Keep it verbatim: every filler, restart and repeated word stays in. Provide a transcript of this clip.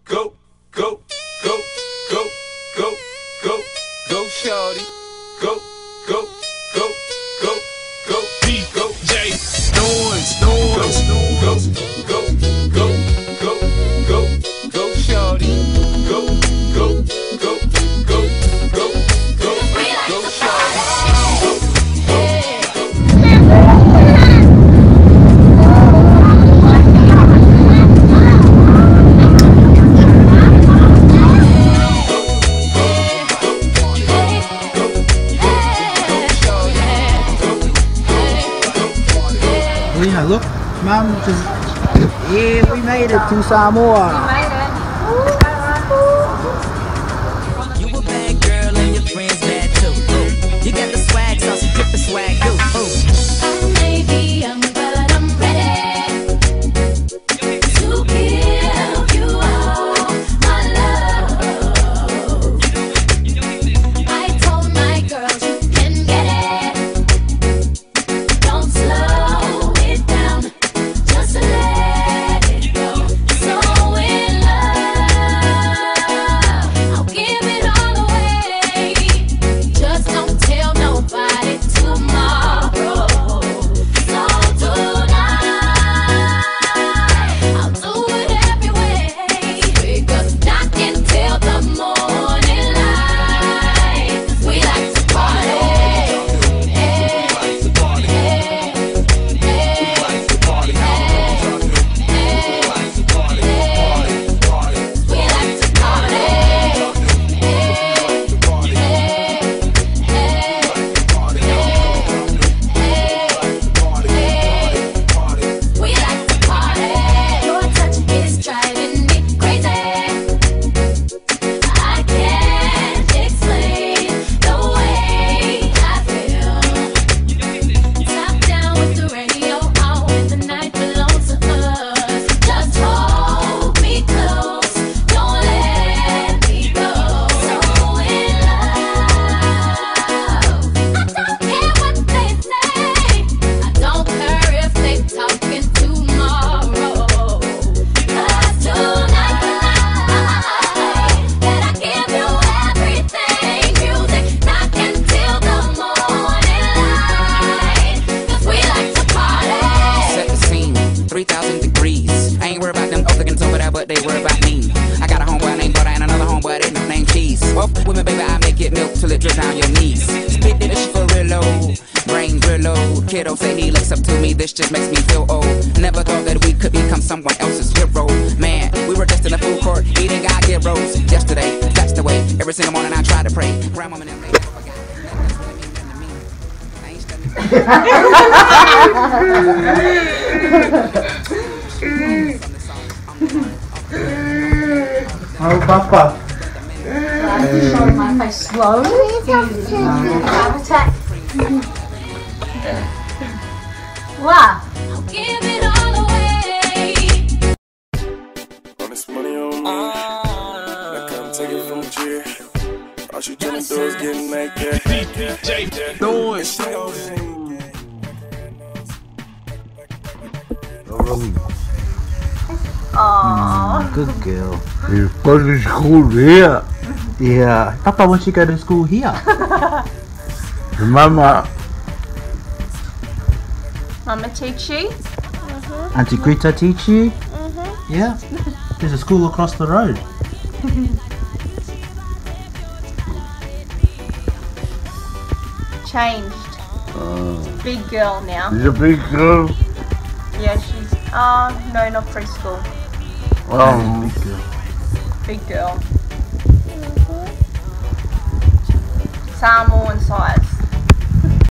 Go, go, go, go, go, go, go, shorty. Go, go, go, go, go, D, go, J. Noise, noise, go, go, go, go, go, go, shorty. Go, go, go, go, go, go, go, shorty. Yeah, look, Mom, just yeah, we made it to Samoa. We made it. You a bad girl and your friends bad too. Ooh. You got the swag, so she get the swag too. Ooh. I may be young, but I'm ready to give you all my love. I told my girls you can get it. Don't slow it down, just let it go. So in love, I'll give it all away. Just don't tell nobody tomorrow. So tonight, I'll do it every way, because I can tell the morning light. We like to party. Hey, hey, hey, we like to party. We like to party. Your touch is driving me crazy. I can't explain the way I feel. Top down with the radio on when the night belongs to us. Just hold me close, don't let me go. So in love, I don't care what they say. I don't care if they talking tomorrow. 'Cause tonight, that I give you everything. Music, I can till the morning light. 'Cause we like to party. Set the scene, three thousand degrees. I ain't worried about them other niggas over there, but they worry about me. I got a homeboy named Butter and another homeboy they named Cheese. Well, with me, baby, I make it milk till it drips down your knees. Spit in this shit for real low, brain real low. Kiddo say he looks up to me, this just makes me feel old. Never thought that we could become someone else's hero. Man, we were just in a food court eating God give rose. Yesterday, that's the way. Every single morning I try to pray. Grandma and them, they never forgot. Nothing's really mean to me. I ain't studying. Oh, Papa. I have to show my face slowly. Heart attack. Wow. I'll give it all away. All this money on me, now come take it from G. All she tryna do is get naked. Noise. Aww. Good girl. You go to school here. Yeah. Papa, wants you go to school here? Mama. Mama teach you? Auntie Greta teach you? Mm-hmm. Yeah. There's a school across the road. Changed. Big girl now. She's a big girl. Yeah, she's. Oh, no, not preschool. Oh, big girl. Big girl. Samoan size.